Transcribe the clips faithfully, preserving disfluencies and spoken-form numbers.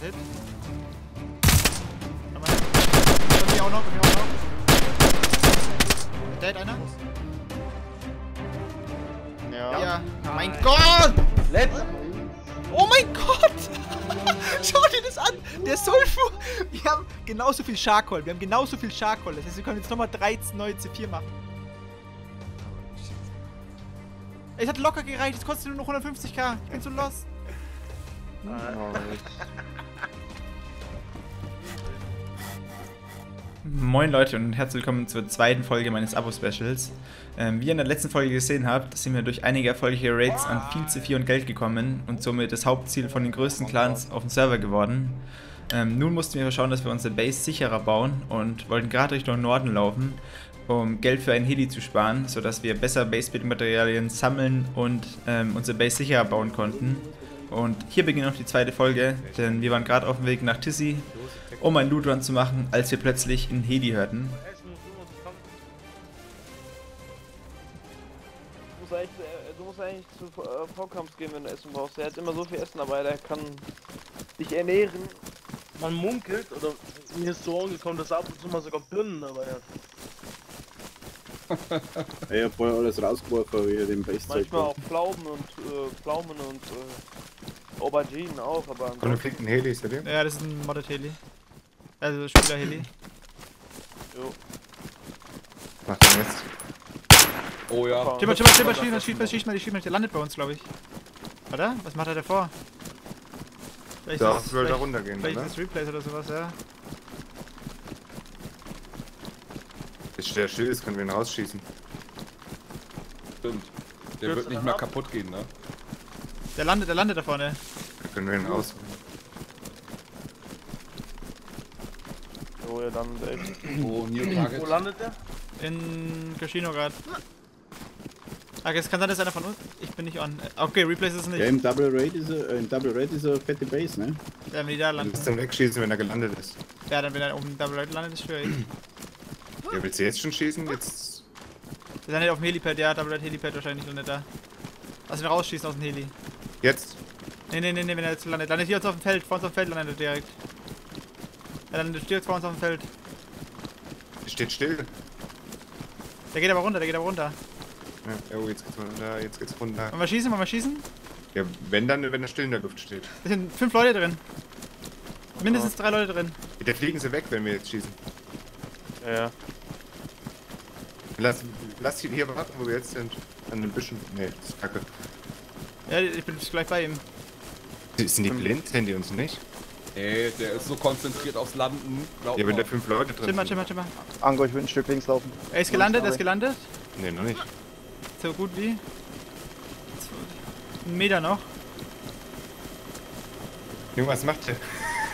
Hit. Nochmal. Von mir auch noch, von mir auch noch. Dead einer? Ja. Ja. Mein Gott! Let's! Oh mein Gott! Schau dir das an! Der Sulfur! Wir haben genauso viel Charcoal. Wir haben genauso viel Charcoal. Das heißt, wir können jetzt nochmal dreizehn neue C vier machen. Es hat locker gereicht. Es kostet nur noch hundertfünfzig K. Ich bin so lost. Moin Leute und herzlich willkommen zur zweiten Folge meines Abo-Specials. Ähm, wie ihr in der letzten Folge gesehen habt, sind wir durch einige erfolgreiche Raids an viel C vier und Geld gekommen und somit das Hauptziel von den größten Clans auf dem Server geworden. Ähm, nun mussten wir schauen, dass wir unsere Base sicherer bauen und wollten gerade Richtung Norden laufen, um Geld für ein Heli zu sparen, sodass wir besser Base-Building-Materialien sammeln und ähm, unsere Base sicherer bauen konnten. Und hier beginnt auch die zweite Folge, denn wir waren gerade auf dem Weg nach Tissi, um einen Loot Run zu machen, als wir plötzlich einen Heli hörten. Du musst eigentlich, du musst eigentlich zu äh, V-Kampf gehen, wenn du Essen brauchst. Der hat immer so viel Essen dabei, der kann dich ernähren. Man munkelt, oder mir ist so angekommen, dass er ab und zu mal sogar Birnen dabei hat. Ich hab vorher alles rausgeworfen, wie er den Base-Zeug Manchmal auch Pflaumen und äh, Pflaumen und äh, Auberginen auch, aber Und da fliegt ein Heli, ist der dem? Ja, das ist ein Modded Heli. Also Spieler-Heli. jo. Was macht der jetzt? Oh ja. Schieß mal, schieß mal, schieß mal, schieß mal, schieß mal, schieß mal, schieß mal, der landet bei uns, glaube ich. Oder? Was macht er davor? Vielleicht Ja, ist, soll da vielleicht, runtergehen, vielleicht oder? ist das Replays oder sowas, ja. Jetzt der still ist, können wir ihn rausschießen. Stimmt. Der wird nicht mehr kaputt gehen, ne? Der landet, der landet da vorne. Dann können wir ihn raus. Jo, ja, dann echt. Wo New Target? Wo landet der? In Casino gerade. Ah, es kann sein, dass einer von uns. Ich bin nicht on. Okay, Replays ist es nicht. Ja, im Double Raid ist er, äh, im Double Raid ist er eine fette Base, ne? Ja, wenn die da Du landen. musst dann wegschießen, wenn er gelandet ist. Ja, dann wenn er oben Double Right landet, ist schwierig. Ja, willst du jetzt schon schießen? Jetzt. Der landet auf dem Helipad, ja, Double Right Helipad wahrscheinlich landet da. Lass ihn rausschießen aus dem Heli. Jetzt? Ne, ne, ne, ne, wenn er jetzt landet. Landet hier jetzt auf dem Feld, vor uns auf dem Feld landet er direkt. Er landet direkt vor uns auf dem Feld. Steht still. Der geht aber runter, der geht aber runter. Ja, oh, jetzt geht's runter, jetzt geht's runter. Wollen wir schießen, wollen wir schießen? Ja, wenn dann, wenn er still in der Luft steht. Es sind fünf Leute drin. Mindestens drei Leute drin. Der fliegen sie weg, wenn wir jetzt schießen. Ja, ja. Lass, lass ihn hier warten, wo wir jetzt sind. An den Büschen. Nee, das ist kacke. Ja, ich bin gleich bei ihm. Sind die blind? Sehen die uns nicht? Nee, der ist so konzentriert aufs Landen. Glaub Ja, wenn mal. da fünf Leute drin Schimmer, sind. schimmer, schimmer. Ango, ich will ein Stück links laufen. Er ist gelandet, er ist gelandet. Nee, noch nicht. So gut wie. Ein Meter noch. Junge, was macht der?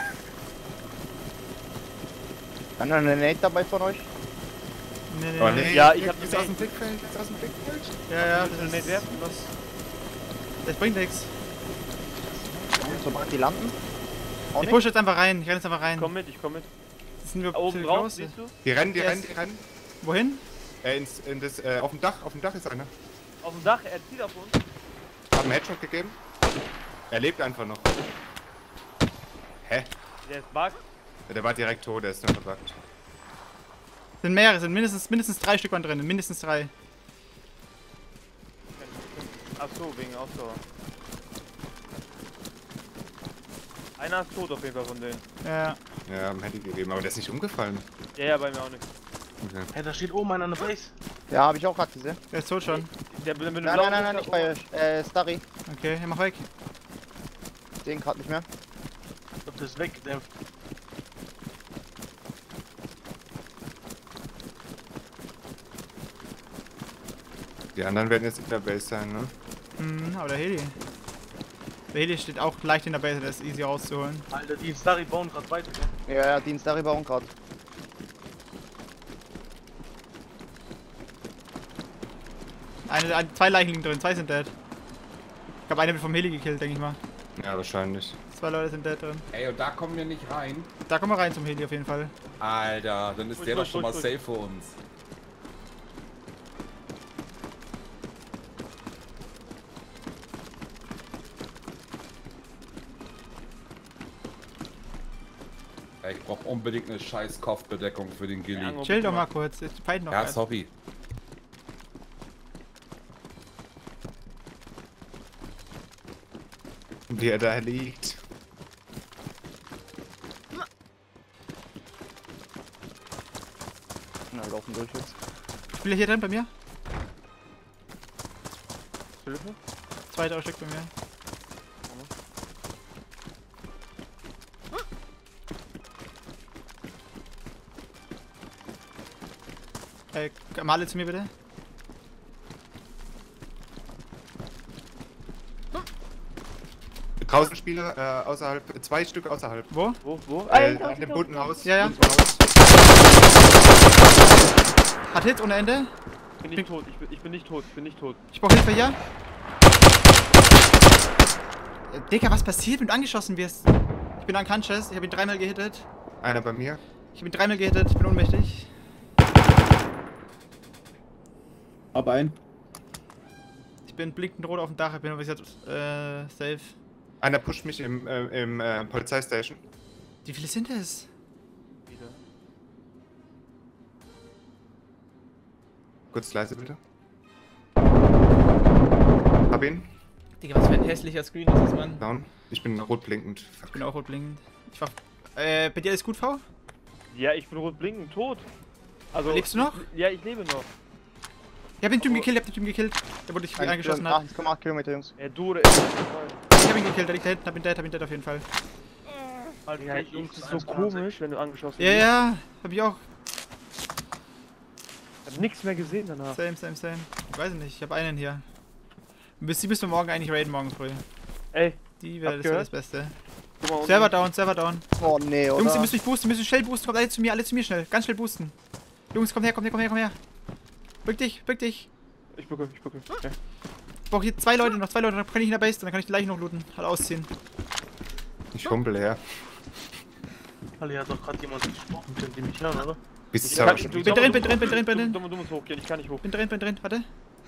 Kann da eine Nate dabei von euch? Nee, nee, Oh, nee. nee, Ja, ich hab jetzt die aus dem Blickfeld, jetzt aus dem Blickfeld. Ja, ja, Kannst du eine das, Nate werfen? was. Das bringt nichts. Sobald die landen? Auch Ich push jetzt einfach rein, ich renn jetzt einfach rein. Ich komm mit, ich komm mit. Das sind wir Oben ziemlich drauf, groß. siehst du? Die rennen, die Der rennen, ist- die rennen. Wohin? Äh, ins, in das, äh, auf dem Dach, auf dem Dach ist einer. Auf dem Dach, er zieht auf uns. Hab einen Headshot gegeben. Er lebt einfach noch. Hä? Der ist bug. Ja, der war direkt tot, der ist nur verbuggt. Sind mehrere, sind mindestens, mindestens drei Stück waren drin, mindestens drei. Ach so, wegen Ausdauer. Einer ist tot auf jeden Fall von denen. Ja. Ja, haben Handy gegeben, aber der ist nicht umgefallen. Ja, ja, bei mir auch nicht. Okay. Hey, da steht oben einer an der Base. Ja, habe ich auch gerade gesehen. Der ist tot schon. Der mit dem Nein, nein, nein, nein, nicht bei äh, Starry. Okay, mach weg. Den gerade nicht mehr. Ich glaub, der ist weg. Der Die anderen werden jetzt in der Base sein, ne? Mhm, aber der Heli. Der Heli steht auch leicht in der Base, der ist easy rauszuholen. Alter, die Starry bauen gerade weiter, gell? Ja, ja, die Starry bauen gerade. Eine, ein, zwei Leichen liegen drin, zwei sind dead. Ich glaube, eine wird vom Heli gekillt, denke ich mal. Ja, wahrscheinlich. Zwei Leute sind dead drin. Ey, und da kommen wir nicht rein. Da kommen wir rein zum Heli auf jeden Fall. Alter, dann ist Gut, der gut, doch schon gut, mal gut. safe für uns. ich brauch unbedingt eine scheiß Kopfbedeckung für den Gilly. Ja, Chill doch mal kurz, jetzt fight noch. Ja, was. sorry. Wie er da liegt. Na, laufen durch jetzt. Spieler hier drin bei mir. Hilfe? Zweiter Stück bei mir. Äh, Male zu mir bitte. Draußen Spieler, äh, außerhalb, zwei Stück außerhalb. Wo? Wo, wo? Äh, Alter, an dem bunten Haus. Ja, ja. bunten Haus. Hat Hit ohne Ende. Ich bin nicht tot, ich bin, ich bin nicht tot, ich bin nicht tot. Ich brauche Hilfe hier. Äh, Digga, was passiert, wenn du angeschossen wirst? Ich bin unconscious, ich habe ihn dreimal gehittet. Einer bei mir. Ich habe ihn dreimal gehittet, ich bin ohnmächtig. Hab ein. Ich bin blinkend rot auf dem Dach, ich bin aber jetzt äh, safe. Einer pusht mich im, äh, im äh, Polizeistation. Wie viele sind es? Wieder. Kurz leise bitte. Hab ihn. Digga, was für ein hässlicher Screen ist das, Mann. Down. Ich bin rot blinkend. Ich bin auch rot blinkend. Ich war. Äh, bei dir alles gut, V? Ja, ich bin rot blinkend, tot. Also. Lebst du noch? Ja, ich lebe noch. Ich hab den Typen gekillt, ich hab den Typen gekillt. Der wurde dich eingeschossen hat. eins Komma acht Kilometer, Jungs. Er Dure ist. Ich hab ihn gekillt, der liegt da hinten, hab ihn dead, hab ihn dead auf jeden Fall. Alter, Ja, Jungs, das ist so komisch, wenn du angeschossen Ja, ja, hab ich auch. Ich hab nichts mehr gesehen danach. Same, same, same. Ich weiß nicht, ich hab einen hier. Bis die müssen wir morgen eigentlich raiden, morgen früh. Ey, Die wäre Habt das, wär gehört? das Beste. guck mal unten. Server down, Server down. Oh nee, oder? Jungs, ihr müsst mich boosten, ihr müsst mich schnell boosten. Kommt alle zu mir, alle zu mir schnell. Ganz schnell boosten. Jungs, komm her, komm her, komm her, komm her. Bück dich, bück dich. Ich bücke, ich bücke. Ja. Ich brauch hier zwei Leute, noch zwei Leute, dann kann ich in der Base, dann kann ich die Leichen noch looten. Halt ausziehen. Ich humpel her. Alter, hat doch gerade jemand gesprochen, könnt ihr mich hören, oder? Bist Ich du kann- aber schon du- Bin du- drin, du- bin drin, bin drin, bin du- drin. Du, du musst hochgehen, ich kann nicht hoch. Bin drin, bin drin, warte.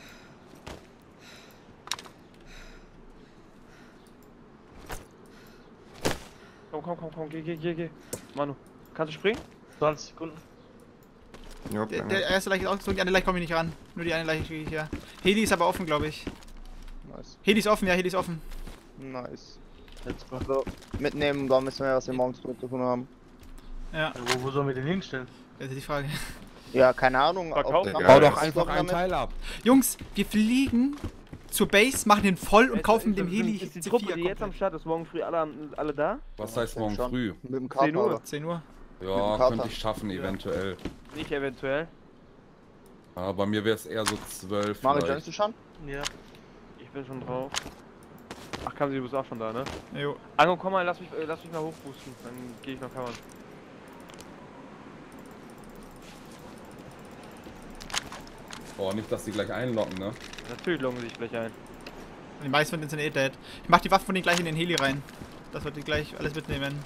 Komm, komm, komm, komm, geh, geh, geh, geh. Manu, kannst du springen? zwanzig Sekunden. Ja, Der, lange. der erste Leiche ist ausgezogen, die andere Leiche komme ich nicht ran. Nur die eine Leiche kriege ich hier. Heli ist aber offen, glaube ich. Nice. Heli ist offen, ja, Heli ist offen. Nice. Let's go. Also, mitnehmen, da müssen wir was wir morgens zu tun haben. Ja, Ja, wo, wo sollen wir den hinstellen? das ist die Frage. Ja, keine Ahnung. Verkaufen. ob- Bau doch einfach einen Teil ab. Jungs, wir fliegen zur Base, machen den voll und Ist- kaufen ist- dem ist- Heli Ist die C Truppe, vier die jetzt am komplett. Start ist, morgen früh alle, am- alle da? Was heißt morgen Schon. früh? Mit dem zehn Uhr. Kater. zehn Uhr. Ja, Kater. könnte ich schaffen, eventuell. Nicht eventuell. Aber bei mir wäre es eher so zwölf. Mario, vielleicht. joinst du schon? Ja. Ich bin schon drauf. Ach, Kamsi, du bist auch schon da, ne? Jo. Ango, komm mal, lass mich, äh, lass mich mal hochboosten. Dann gehe ich noch covern. Oh, nicht, dass die gleich einlocken, ne? Natürlich loggen sie sich gleich ein. Die meisten von denen sind eh dead. Ich mach die Waffen von denen gleich in den Heli rein. Das wird die gleich alles mitnehmen.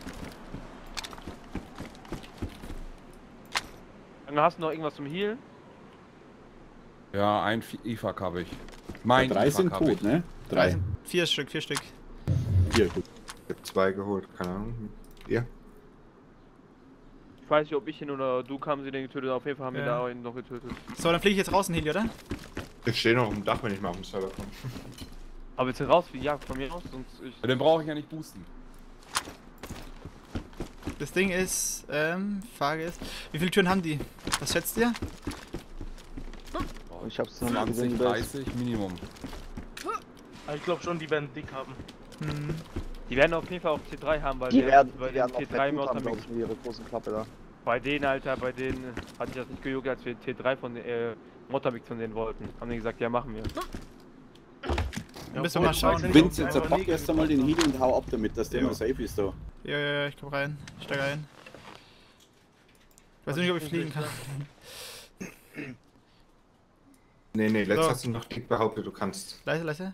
Ango, hast du noch irgendwas zum Healen? Ja, ein I F A K habe ich. Mein Drei I F A sind K hab tot, ich. ne? Drei Drei. sind vier Stück, vier Stück. Vier, gut. Ich hab zwei geholt, keine Ahnung. Ihr? Ich weiß nicht, ob ich ihn oder du Kamsi den getötet hast. Auf jeden Fall haben wir Ja. da auch ihn noch getötet. So, dann fliege ich jetzt raus in den Heli, oder? Ich stehe noch auf dem Dach, wenn ich mal auf den Server komme. Aber jetzt raus, wie ja, von mir aus, sonst ich. Den brauche ich ja nicht boosten. Das Ding ist, ähm, Frage ist, wie viele Türen haben die? Was schätzt ihr? Ich hab's noch mal gesehen, zwanzig, die Base. dreißig Minimum. Aber ich glaube schon, die werden dick haben. Hm. Die werden auf jeden Fall auch T drei haben, weil Die der, werden, weil die der werden auch T drei drei im haben, Ausland glaube ich, mit ihrer großen Klappe da. Bei denen, Alter, bei denen hatte ich das nicht gejuckt, als wir T drei von den, äh, Mottermix von denen wollten. Haben die gesagt, ja, machen wir. Dann müssen wir mal schauen. Vincent, zerpack erst einmal den Heal und hau ab damit, dass der Jo. noch safe ist da. Ja, ja, ja, ich komm rein. Ich steig ein. Ich weiß nicht, ob ich fliegen kann. Nee, nee, letztes So. hast du noch nicht behauptet, du kannst. Leise, leise.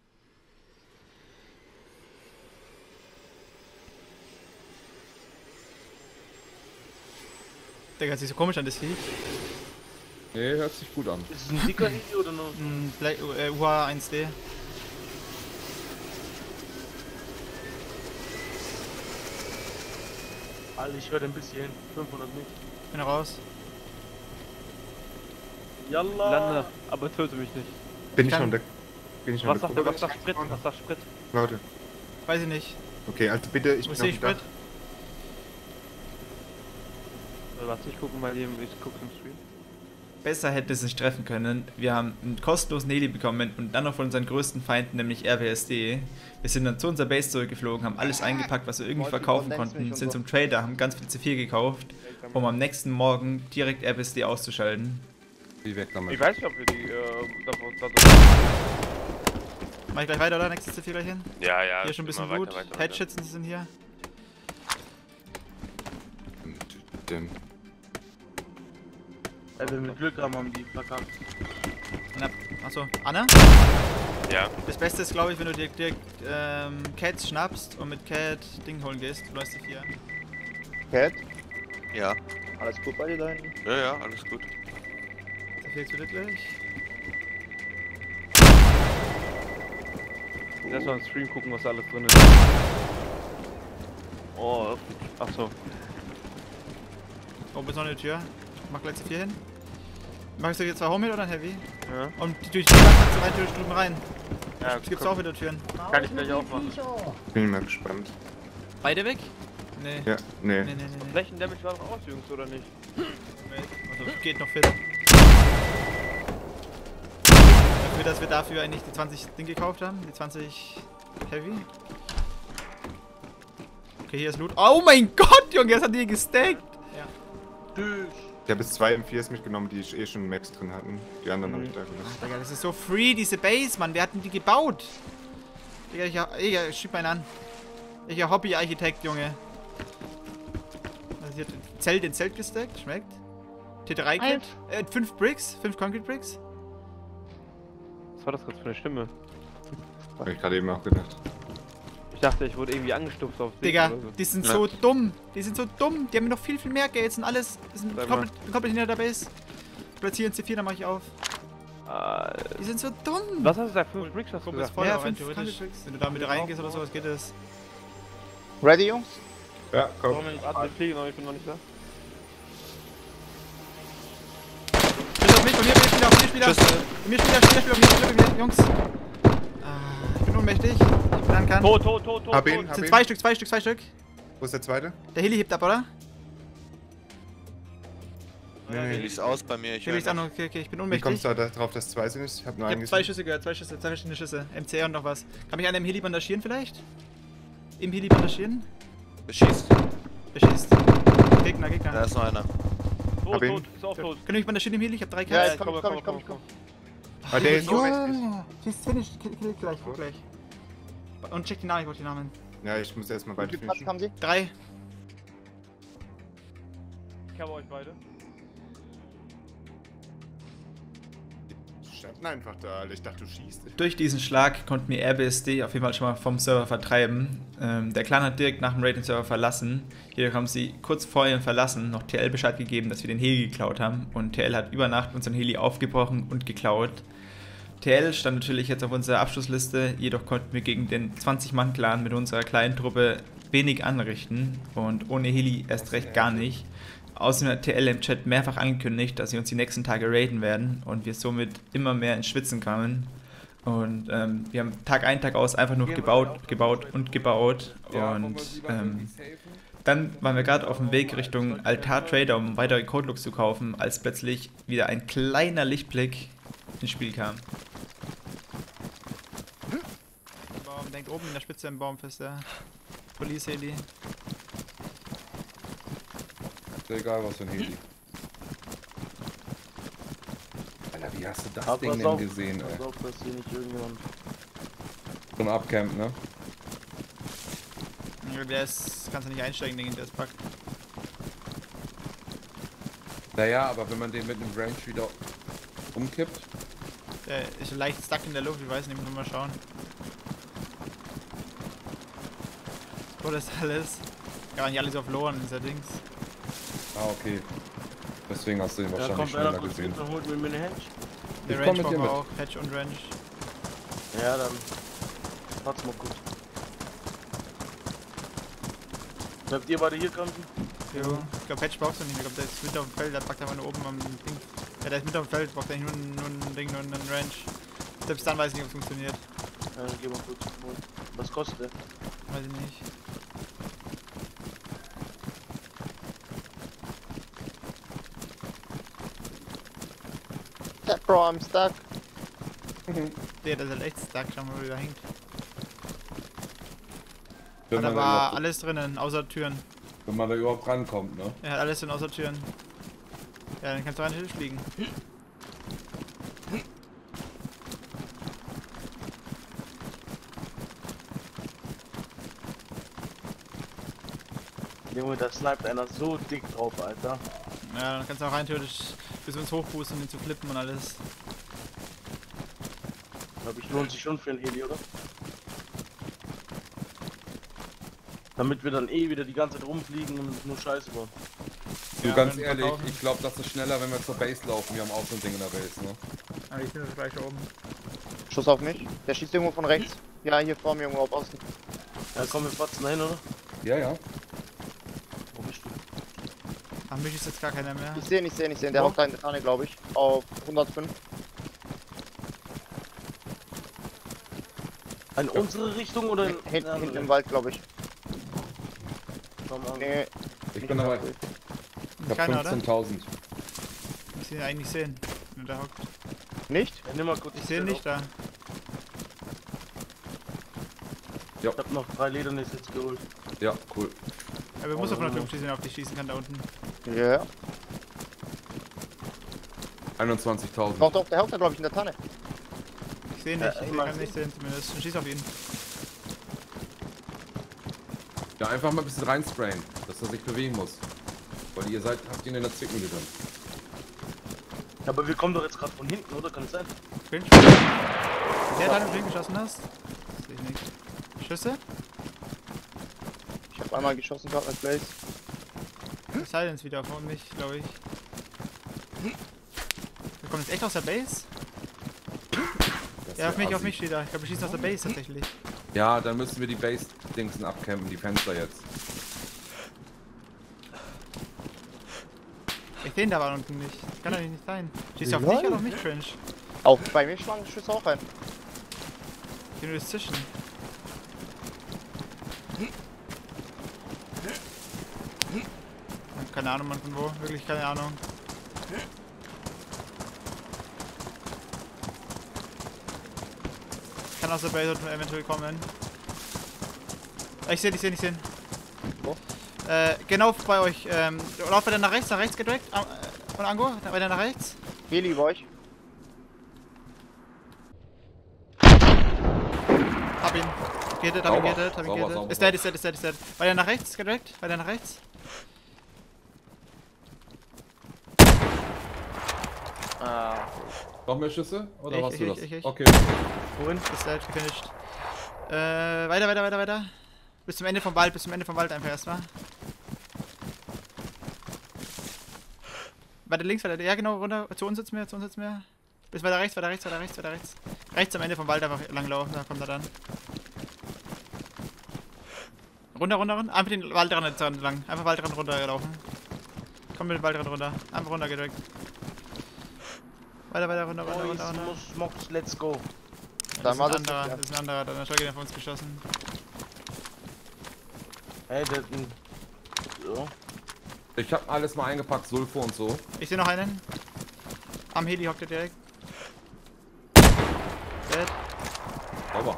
Der hört sich so komisch an, das Lied. Nee, hört sich gut an. Ist es ein dicker Heli oder nur? Ein Black, äh, U H eins D. Alter, ich höre ein bisschen. fünfhundert nicht. Bin raus. Yalla. Lande, aber töte mich nicht. Bin ich Kann- schon da? Bin ich schon Was sagt der, was sagt Sprit? Was sagt Sprit? Warte. Weiß ich nicht. Okay, also bitte, ich Wo bin sehe auf ich dem Dach. Sprit? Lass mich gucken, weil eben ich gucke im Stream. Besser hätte es nicht treffen können. Wir haben einen kostenlosen Heli bekommen und dann noch von unseren größten Feinden, nämlich R W S D. Wir sind dann zu unserer Base zurückgeflogen, haben alles eingepackt, was wir irgendwie verkaufen konnten, sind zum Trader, haben ganz viel C vier gekauft, um am nächsten Morgen direkt R W S D auszuschalten. Wie weg damit? Ich weiß nicht, ob wir die, äh, davon, davon Mach ich gleich weiter, oder? Nächstes C vier gleich hin? Ja, ja. Hier schon ein bisschen immer Loot. weiter, weiter, weiter. Headschützen sind hier. Denn Ey, wenn wir Glück haben, haben die verkackt. Na, achso, Anna? Ja. Das Beste ist, glaube ich, wenn du dir direkt ähm, Cats schnappst und mit Cat Ding holen gehst. Du läufst C vier. Cat, Ja. alles gut bei dir da hinten? Ja, ja, alles gut. C vier zu dir gleich. Lass mal im Stream gucken, was da alles drin ist. Oh, achso. Oben ist noch eine Tür. Mach gleich C vier hin. Machst du jetzt zwei Homemade oder ein Heavy? Ja. Und durch die Wand kannst du rein theoretisch drüben rein. Ja, Es gibt auch wieder Türen. kann ich gleich aufmachen. bin ich mal gespannt. Beide weg? Nee. Ja, nee. Nee, nee, nee. nee. Flächendamage war doch aus, Jungs, oder nicht? Also geht noch fit. Dafür, dass wir dafür eigentlich die zwanzig Ding gekauft haben. Die zwanzig Heavy. Okay, hier ist Loot. Oh mein Gott, Junge, das hat die gestackt. Ja. Tschüss. Ich habe jetzt zwei M viers mitgenommen, die ich eh schon Max drin hatten. Die anderen habe ich da gelassen. Digga, das ist so free, diese Base, Mann. Wer hat denn die gebaut? Digga, ich, Digga, schieb meinen an. Ich ja Hobby-Architekt, Junge. Also hier Zelt in Zelt gestackt, schmeckt. T drei Kit. Äh, fünf Bricks, fünf Concrete Bricks. Was war das gerade für eine Stimme? Habe ich gerade eben auch gedacht. Ich dachte, ich wurde irgendwie angestupft auf dich Digga, oder so. die sind Ja. so dumm. Die sind so dumm. Die haben noch viel, viel mehr Gates und alles. Die sind Sag mal. komplett, komplett hinter der Base. Platzieren C vier, dann mach ich auf. Ah, Die sind so dumm. was hast du gesagt? fünf Bricks hast du Komm, ist gesagt? voll Ja, rein, fünf theoretisch. Bricks. Wenn du da mit reingehst oder sowas, geht es. Ready, Jungs? Ja, komm. Warte, wir fliegen noch, ich bin noch nicht da. Spiel auf mich, bei mir, bei mir, Spieler, auf mir, Spieler. Tschüss. Bei mir, Spieler, Spieler, Spieler, auf mir, Spieler, bei mir, Jungs. Ah, ich bin ohnmächtig. Ich bin an kann. Tot, tot, tot, tot, Hab ihn, tot. hab Sind ihn. zwei Stück, zwei Stück, zwei Stück. Wo ist der zweite? Der Heli hebt ab, oder? Nee, Die nee. liest aus bei mir. Ich Heli ist höre auch noch. noch, okay, okay, ich bin Wie ohnmächtig. kommst du da drauf, dass zwei sind? Ich habe nur Ich einen hab zwei gesehen. Schüsse gehört, zwei Schüsse, zwei verschiedene Schüsse. M C R und noch was. Kann mich einer im Heli bandagieren vielleicht? Im Heli bandagieren? Beschießt. Beschießt. Gegner, Gegner. Da ist noch einer. Tot, Hab ihn. tot, ist auch tot. Könnt ihr mich bandagieren im Heli? Ich hab drei Ja, Kills. ich komm, ich komm, ich komm, ich komm. Ah, der ist so mächtig. Ja, schieß finish, kill, kill gleich, kill gleich. Und check die Namen, ich wollte die Namen. Ja, ich muss erstmal Wie beide viel Platz finishen. haben sie? Drei. Ich habe euch beide. Die standen einfach da, Alter. Ich dachte, du schießt. Durch diesen Schlag konnten wir R B S D auf jeden Fall schon mal vom Server vertreiben. Ähm, der Clan hat direkt nach dem Raid den Server verlassen. Jedoch haben sie kurz vor ihrem Verlassen noch T L Bescheid gegeben, dass wir den Heli geklaut haben. Und T L hat über Nacht unseren Heli aufgebrochen und geklaut. T L stand natürlich jetzt auf unserer Abschlussliste, jedoch konnten wir gegen den zwanzig Mann Clan mit unserer kleinen Truppe wenig anrichten und ohne Heli erst recht gar nicht. Außerdem hat T L im Chat mehrfach angekündigt, dass sie uns die nächsten Tage raiden werden und wir somit immer mehr ins Schwitzen kamen. Und ähm, wir haben Tag ein, Tag aus einfach nur gebaut, gebaut und gebaut. Und ähm, dann waren wir gerade auf dem Weg Richtung Altar Trader, um weitere Codelooks zu kaufen, als plötzlich wieder ein kleiner Lichtblick ins Spiel kam. Baum, denkt oben in der Spitze im Baum fest, der Police Heli. Ist ja egal, was für ein Heli. Alter, wie hast du das Aber Ding pass denn auf, gesehen, ey? pass auf, dass hier nicht irgendjemand. So ein Upcamp, ne? Der ist, kannst du nicht einsteigen, Ding, der ist packt. Naja, aber wenn man den mit einem Range wieder umkippt, Der ist leicht stuck in der Luft, ich weiß nicht, muss mal schauen. Wo das alles? Ja, nicht alles auf Low an dieser Dings. ah okay. Deswegen hast du ihn Da wahrscheinlich kommt einer schneller kurz gesehen. mit und holt mir meine Hedge. Der Ich komm Range mit dir brauchen wir mit. auch, Hedge und Range. Ja, dann. Hat's mal gut. Bleibt ihr beide hier campen? Jo. Ich glaube, Patch brauchst du nicht mehr. Ich glaube, der ist mit auf dem Feld, der packt einfach nur oben am Ding. Ja, der ist mit auf dem Feld, braucht eigentlich nur, ein- nur ein Ding, nur einen Range. Selbst dann weiß ich nicht, ob es funktioniert. Ja, dann geh mal kurz holen. Was kostet der? Weiß ich nicht. Stuck, Bro, I'm stuck. Der, der ist halt echt stark, schau mal, wo der hängt. Wenn Da man, war da überhaupt, alles drinnen, außer Türen. wenn man da überhaupt rankommt, ne? Er hat alles drin, außer Türen. Ja, dann kannst du rein den Tisch fliegen. Junge, da sniped einer so dick drauf, Alter. Ja, dann kannst du auch rein theoretisch bis uns hochboosten, um ihn zu flippen und alles. Glaub ich, lohnt sich schon für ein Heli, oder? Damit wir dann eh wieder die ganze Zeit rumfliegen und nur Scheiße bauen. Du, Ja, ganz wenn wir ehrlich, verkaufen. ich glaube, das ist schneller, wenn wir zur Base laufen. Wir haben auch so ein Ding in der Base, ne? Aber ich bin jetzt gleich oben. Schuss auf mich. Der schießt irgendwo von rechts. Ja, hier vor mir irgendwo auf außen. Ja, komm, wir fatzen dahin, oder? Ja, ja. Wo bist du? An mich ist jetzt gar keiner mehr. Ich sehe ihn, ich sehe ihn, ich sehe ihn. Der Wo? hockt da in der Tanne, glaube ich. Auf hundertfünf. In unsere Richtung oder in Hinten, eine hinten andere? im Wald, glaube ich. Komm an. Nee, Ich bin aber. Ich hab Keiner, oder? fünfzehntausend. Ich sehe ihn eigentlich nicht sehen. Wenn der hockt. nicht? Ja, nimm mal kurz Ich das sehe ihn Feld nicht da. auf. Ich hab noch drei Ledernässe jetzt geholt. Ja, cool. Aber wir Oh, müssen auf no, einer no. Typ schießen, der auf dich schießen kann da unten. Ja. einundzwanzigtausend. Doch, doch, der hockt da, glaube ich, in der Tanne. Ich sehe ihn Ja, nicht, ich ich seh- mag kann sie. nicht sehen zumindest. Und schieß auf ihn. Ja, einfach mal ein bisschen reinsprayen, dass er sich bewegen muss. Weil ihr seid, habt ihn in der Zwickmühle drin. Ja, aber wir kommen doch jetzt gerade von hinten, oder? Kann es sein? Film. Der hat einen Film geschossen hast? Sehe ich nicht. Schüsse? Ich habe einmal geschossen gehabt mit Blaze. Silence wieder vor mich, glaube ich. Wir kommen jetzt echt aus der Base? Das Ja, auf ist mich, auf assi. mich steht er. Ich glaube, wir schießen aus der Base tatsächlich. Ja, dann müssen wir die Base-Dingsen abcampen, die Fenster jetzt. Ich sehe ihn da aber unten nicht. Kann doch nicht sein. Schießt er auf Lol. dich oder auf mich, Cringe? Auch bei mir schlagen Schüsse auch ein. Ich will nur das Zischen. Keine Ahnung, Mann, von wo. Wirklich keine Ahnung. Kann aus der Base eventuell kommen. Ah, Ich sehe, ich sehe, ich sehe. Wo? Äh, genau bei euch. Ähm, lauf weiter nach rechts, nach rechts gedrückt. Am- äh, Von Ango, weiter nach rechts. Heli bei euch. Hab ihn. Gehtet, hab ihn Sauber, gehtet, hab ihn sauber, gehtet. sauber, Ist dead, ist dead, ist dead, ist dead. Weiter nach rechts, gedrückt. Weiter nach rechts. Ah. Noch mehr Schüsse? Oder Ich, hast ich, du ich, das? ich, ich. Okay. Wohin? Ist dead, gefinisht. Äh, weiter, weiter, weiter, weiter. Bis zum Ende vom Wald, bis zum Ende vom Wald einfach erstmal. Weiter links, weiter, ja genau, runter, zu uns jetzt mehr, zu uns jetzt mehr. Bis weiter rechts, weiter rechts, weiter rechts, weiter rechts. Rechts am Ende vom Wald einfach langlaufen, da kommt er dann. Runter, runter, runter. Einfach den Waldrand jetzt lang. Einfach Waldrand runterlaufen. Komm mit dem Waldrand runter. Einfach runter gedrückt. Weiter, weiter, runter, runter, runter, Boys, runter. Moss, Mox, let's go. Das Dann ist war ein das anderer, ja. das ist ein anderer, dann hat er von uns geschossen. Ey, der. So. Ich hab alles mal eingepackt, Sulfur und so. Ich sehe noch einen. Am Heli hockt er direkt. Dead. Sauber.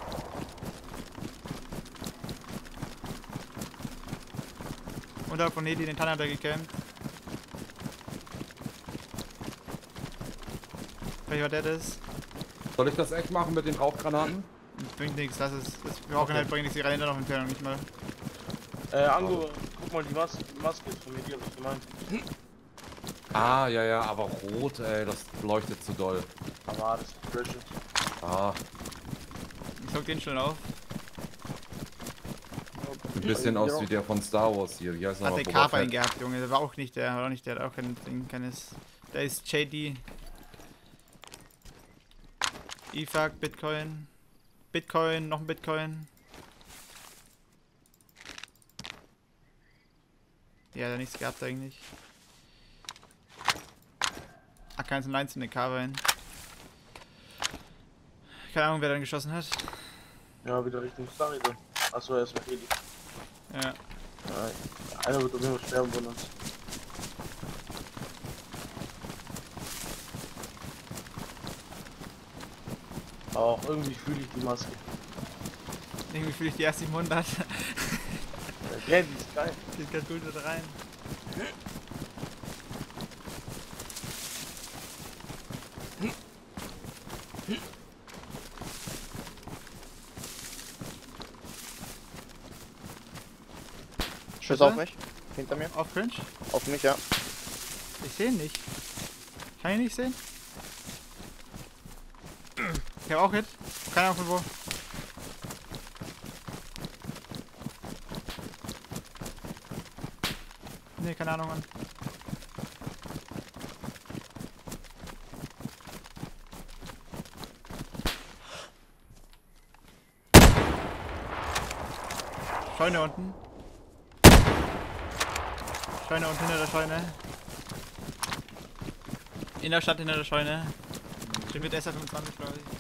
Unterhalb von Heli den Tanner hat er gecampt. Vielleicht war der das. Soll ich das echt machen mit den Rauchgranaten? Bringt nichts, das ist. Das, wir brauchen halt bringt nichts, die rennen noch Entfernung nicht mal. Äh, Ango, guck mal, die Mas Maske ist von mir, die hab ich gemeint. Ah, ja, ja, aber rot, ey, das leuchtet zu doll. Aber das ist Flasche. Ah, Ich lock den schnell auf. ein bisschen aus wie der von Star Wars hier. Wie heißt Hat nochmal? der Boba K Fett. gehabt, Junge. Der war auch nicht der, war auch nicht der, hat auch kein Ding, keines. Da ist J D. I F A Q, Bitcoin. Bitcoin, noch ein Bitcoin. Ja, da nichts gehabt eigentlich. A K eins und eins in den K rein. Keine Ahnung, wer dann geschossen hat. Ja, wieder Richtung Starry dann. Achso, er ist noch Heli. Ja. Ja, einer wird auf jeden Fall sterben von uns. Aber auch irgendwie fühle ich die Maske. Irgendwie fühle ich die erst siebenhundert. Ja, die ist geil. Geht ganz gut da rein. Schuss Bitte? auf mich. Hinter mir. Auf Cringe? Auf mich, ja. Ich sehe ihn nicht. Kann ich nicht sehen? Ich habe auch Hit. Keine Ahnung von wo. Ne, keine Ahnung, Mann. Scheune unten. Scheune unten hinter der Scheune. In der Stadt hinter der Scheune. Steht mit S R fünfundzwanzig, glaube ich.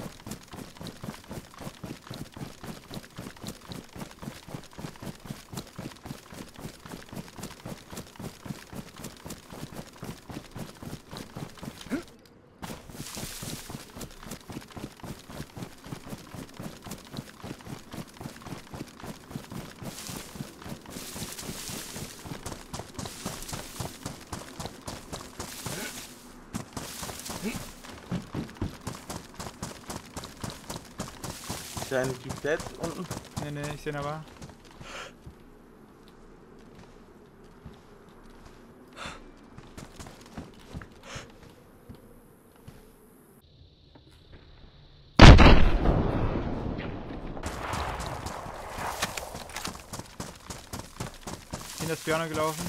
Ist der eine Typ dead unten? Ne, ne, ich sehe ihn aber. In das Piano gelaufen.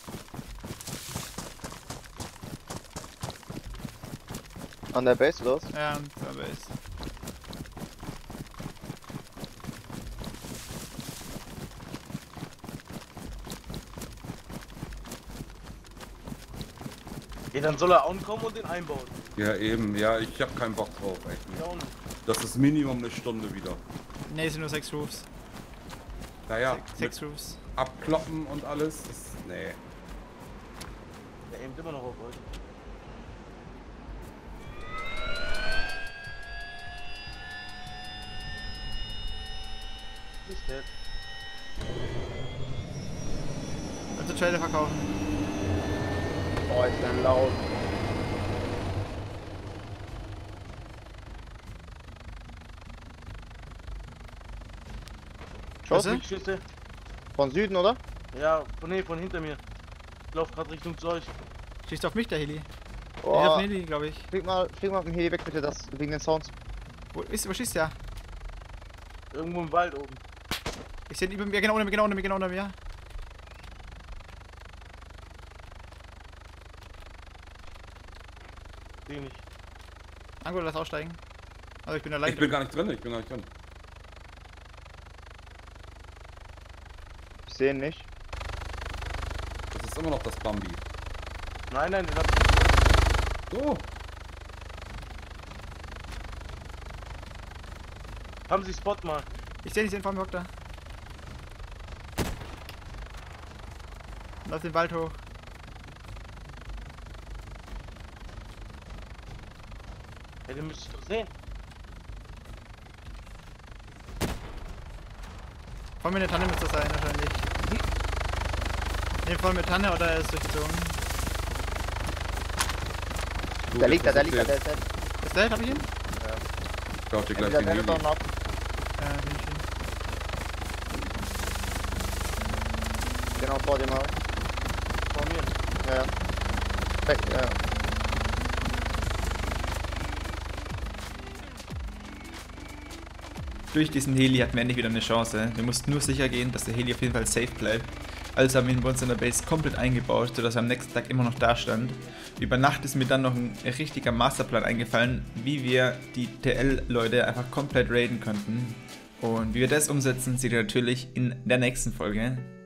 An der Base, oder was? Ja, und aber ist. Ja, dann soll er ankommen und den einbauen. Ja, eben. Ja, ich hab keinen Bock drauf, echt Ja, nicht. auch nicht. Das ist Minimum eine Stunde wieder. Ne, es sind nur sechs Roofs. Naja, Sechs mit Roofs. abkloppen und alles, das, nee. Der aimt immer noch auf euch. Ist dead. Also Trailer verkaufen. Boah, ist dann laut. Schuss? Schüsse? Schüsse. Von Süden, oder? Ja, von, nee, von hinter mir. Ich lauf grad Richtung zu euch. Schießt auf mich der Heli. Oh. Boah. Auf den Heli, glaube ich. Flieg mal, flieg mal mit dem Heli weg bitte, das wegen den Sounds. Wo ist, wo schießt der? Irgendwo im Wald oben. Ich sehe ihn über mir, genau unter mir, genau unter mir, genau unter mir. Seh nicht. Angola, lass aussteigen. Also ich bin allein. Ich bin gar nicht drin, ich bin gar nicht drin. Ich sehe ihn nicht. Das ist immer noch das Bambi. Nein, nein, den hab So, Haben Sie Spot mal? Ich sehe nicht den vor mir, hockt da. Lauf den Wald hoch. Ja, den müsst ihr doch sehen. Voll mit der Tanne müsste das sein, wahrscheinlich. Ne, voll mit Tanne oder er ist durchgezogen. du, Da jetzt liegt er, da versucht liegt er, ihr der ist dead. Ist der? Hab ich ihn? jetzt- Schaut dir gleich Entweder den dead Heli. oder noch. Ja, bin ich ihn. Genau vor dir mal. Vor mir. Ja, ja. Weg, ja, ja. Durch diesen Heli hatten wir endlich wieder eine Chance. Wir mussten nur sicher gehen, dass der Heli auf jeden Fall safe bleibt. Also haben wir ihn bei uns in der Base komplett eingebaut, sodass er am nächsten Tag immer noch da stand. Über Nacht ist mir dann noch ein richtiger Masterplan eingefallen, wie wir die T L-Leute einfach komplett raiden könnten. Und wie wir das umsetzen, seht ihr natürlich in der nächsten Folge.